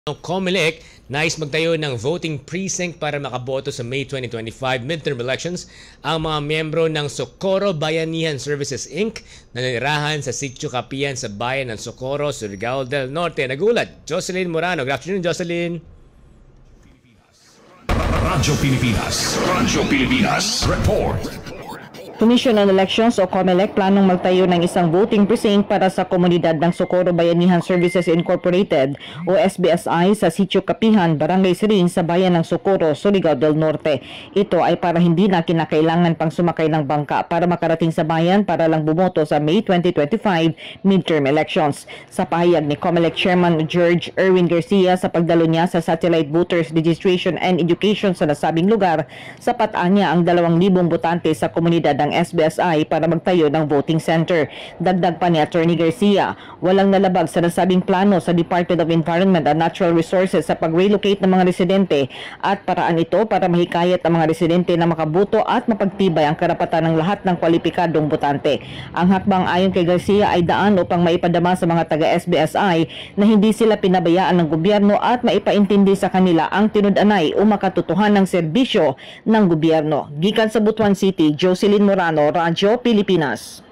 COMELEC nais magtayo ng voting precinct para makaboto sa May 2025 midterm elections ang mga miyembro ng Socorro Bayanihan Services Inc. na nanirahan sa Sitio Capian sa bayan ng Socorro, Surigao del Norte. Nagulat, Jocelyn Morano. Good afternoon, Jocelyn. Radyo Pilipinas Report. Commission on Elections o COMELEC planong magtayo ng isang voting precinct para sa komunidad ng Socorro Bayanihan Services Incorporated o SBSI sa Sitio Capihan, Barangay Siring sa bayan ng Socorro, Surigao del Norte. Ito ay para hindi na kinakailangan pang sumakay ng bangka para makarating sa bayan para lang bumoto sa May 2025 midterm elections. Sa pahayag ni COMELEC Chairman George Erwin Garcia sa pagdalo niya sa Satellite Voters Registration and Education sa nasabing lugar, sapat niya ang 2,000 botante sa komunidad ng SBSI para magtayo ng voting center. Dagdag pa ni Attorney Garcia, walang nalabag sa nasabing plano sa Department of Environment and Natural Resources sa pag-relocate ng mga residente at paraan ito para mahikayat ang mga residente na makaboto at mapagtibay ang karapatan ng lahat ng kwalipikadong botante. Ang hakbang ayon kay Garcia ay daan upang maipadama sa mga taga-SBSI na hindi sila pinabayaan ng gobyerno at maipaintindi sa kanila ang tinud-anay o makatutuhan ng serbisyo ng gobyerno. Gikan sa Butuan City, Jocelyn Morano, Radyo Pilipinas.